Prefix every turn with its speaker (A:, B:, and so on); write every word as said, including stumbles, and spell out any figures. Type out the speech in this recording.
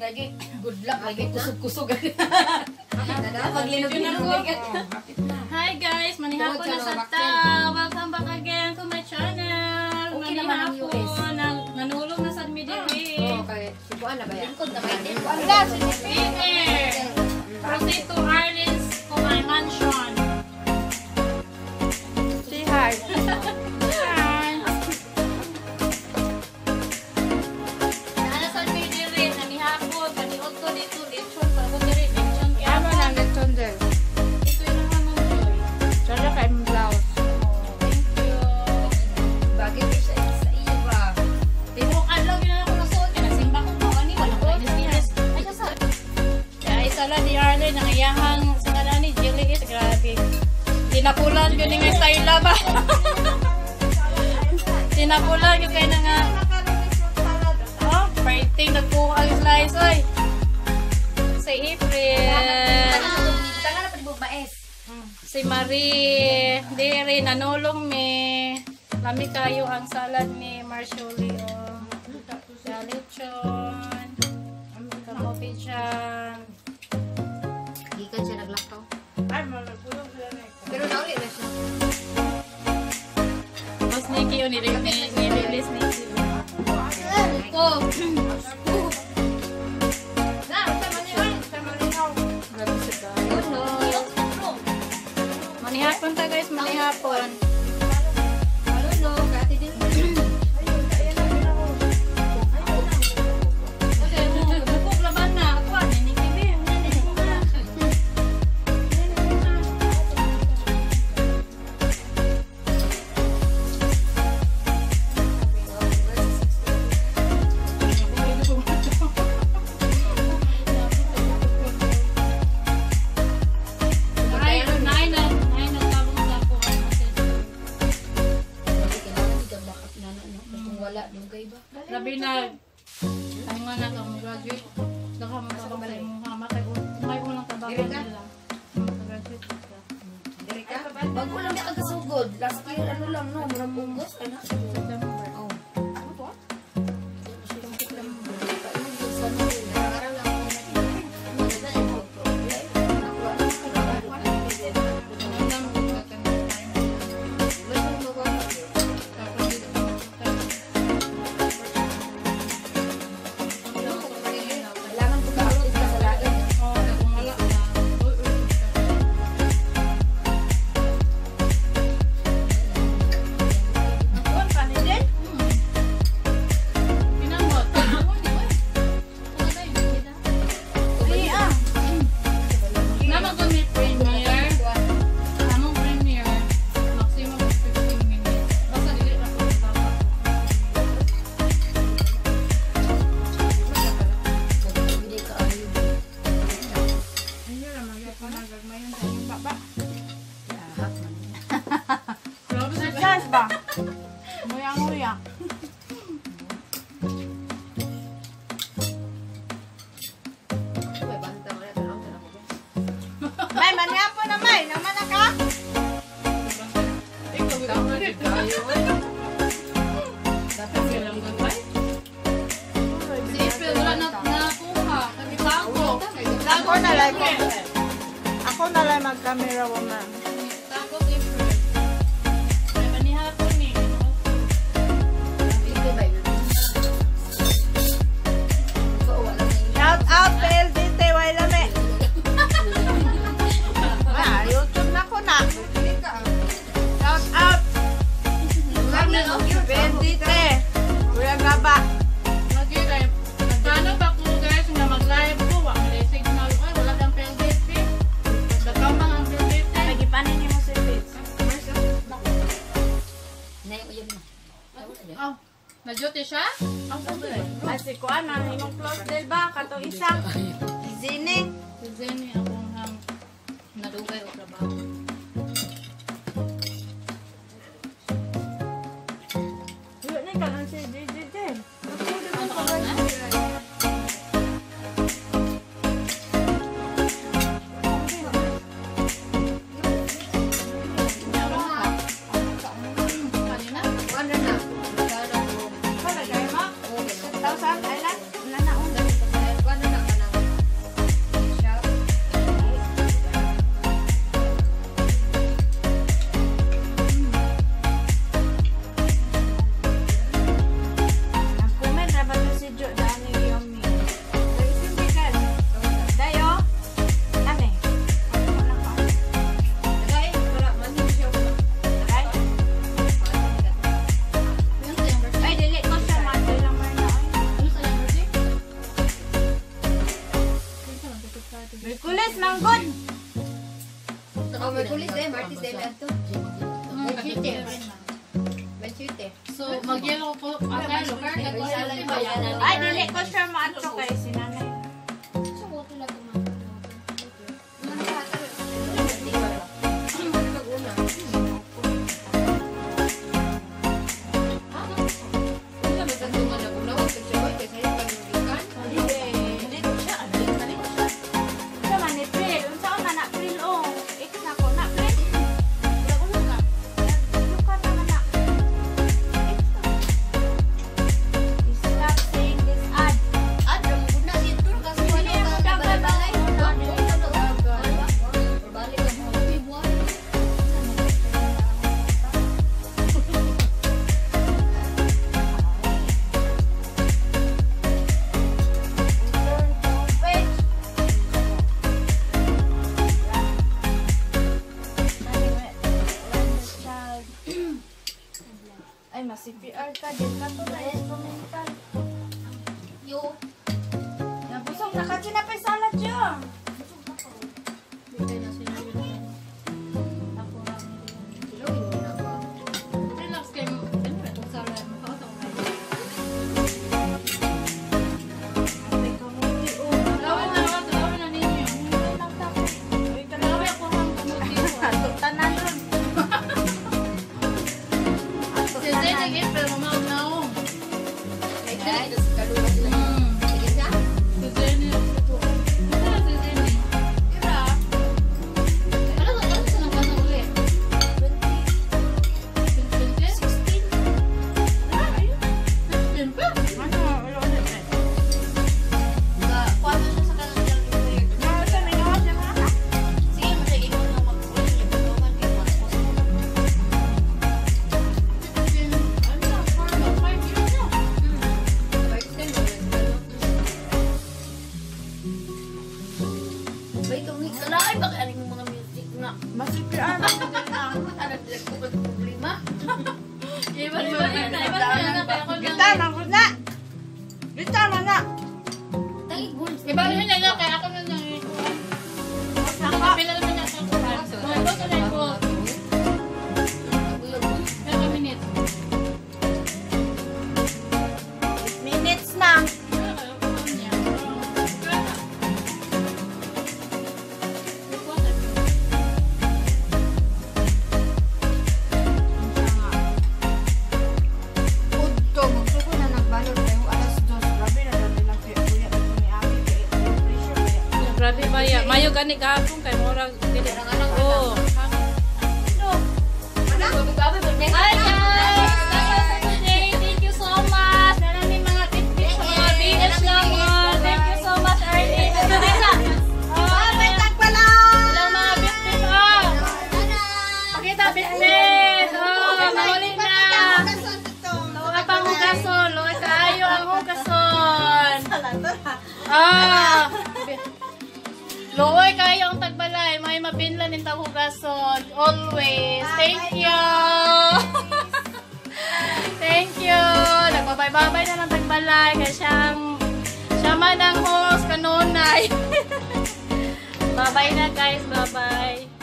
A: lagi good luck lagi kusog-kusog. Hi guys, manihapon na sa ta. Welcome back again to my channel. Manihapon nanulong na sa midiri.
B: Oh, kay Sibuan na ba yan?
A: Lingkod na ba din? Wala si Peter. Proceed to Arlene's Kumay Mansion.
C: Say hi.
A: Tinapulan yun nga style ba? Tinapulan yun kayo na nga. Oh, fighting nagpuha ang slice, oy. Si April.
B: Tanga na pa di bubaes.
A: Si Marie. Diri, nanulong me. Lami kayo ang salad ni Marsholi. Oh. Lechon. Kamopi dyan.
B: Gikan siya naglakaw.
C: Ay, malagulong sila na ito.
B: Pero nauli na siya.
A: Mas Nikki yun, nililis Nikki.
B: Oh! Na, sama niyo yun. Sama niyo.
A: Manihapon ta guys, manihapon.
B: Malolo, kati din.
A: Labi na, ay nga na kang graduate. Daka mo tabang sa imong hama. May unang tabang nila. Graduate ka.
B: Erika, bago lang niya kagasugod. Last year, ano lang, no? Murang bungos. Ano?
A: September.
B: Oh. Ano po?
C: May, manihapon na may. Naman na ka?
A: Si April, wala na nakuha. Nagitago.
C: Ako na lang. Ako na lang mag-camera woman.
A: Tago si April. May manihapon ni.
C: Shout out P L D T, way lami. Ah, YouTube na ko na. Shout out. P L D T. Kuya Gaba.
A: Mag-live. Nagkano ba ko guys na mag-live ko? Wala signal. Ay, wala kang P L D T. Nagkamang ang P L D T.
C: Nagipanin niyo mo si Fitz.
A: Oh, na-duty siya?
C: Ay, si Kuan, ang imong close del ba? Kato isa. Zini.
A: Si Zenny, akong um, nadugay o trabaho.
C: Yun na ka lang si J J J.
A: Ano ka na?
B: Ano na? Oh, may kulis eh, Martis eh, lahat to. Banchute. Banchute.
A: So, mag-yellow po. Ang yellow card.
C: Ay, dili ko siya maato kay sinanay. Ay, mas-C P R ka. Din ka to na instrumental.
B: Yo.
C: Nabusog na ka. Sinapay salad dyan.
A: Relax kayo. Lawin na ako. Lawin na ninyo. Lawin ako ang kamuti.
C: Tanan ron.
A: Si Zay nag-eat pero mamaw na ako.
B: Ay, dali, tas kalula sila. Sige siya?
A: Si Zay ni... Ito na si Zay ni.
B: Tira.
A: Ano sa ano sa nabasa ulit? sixteen? Ah, ayun. sixteen pa?
C: Ano? Ulo ulit eh.
B: Kuha mo siya sa kanang ilang ito.
C: Ano sa minuwas yung mga?
B: Sige, masagay ko na mag-ulit. Tulungan kayo, mas possible.
A: Ano na? four to five years na.
B: Bay, tungig ka na. Ay, bakit aling mga music na?
C: Mas-C P R na din na.
B: Anak, direct ko ba problema?
A: Iba, iba, iba, iba, iba, kaya ko lang.
C: Kita na ko na. Kita na na.
B: Tangig mo.
A: Iba rin na lang, kaya ako na lang.
C: Saka.
A: Pila naman na sa kuhan. Mga ito sa line ko. Kaya ka minute.
C: Minutes na. Udto, gusto ko na nagbalot kayo alas dos. Grabe na dali lang kayo. Kuya, ito ni Ami. Kaya pressure kaya.
A: Grabe ba ya? Mayo gani gapon kay murag dili. Oo. Hi guys! Today, thank you so much. Maraming mga tip-tips sa mga B S lang. oh. Thank you so much, Arlene. Ito din na.
C: Oh, may tagpala!
A: Ilang mga bitbit. Oh. Pakita bitbit. Oh, mahuli na. Luwa pang hugason. Luwa kaayo ang hugason. Ah. Luoy kayo ang tagbalay. May mabinlan ng taghugason. Always. Thank you. Thank you. Nagbabay-babay na ng tagbalay. Kaya siyang siya man ang host kanunay. Bye-bye na guys. Bye-bye.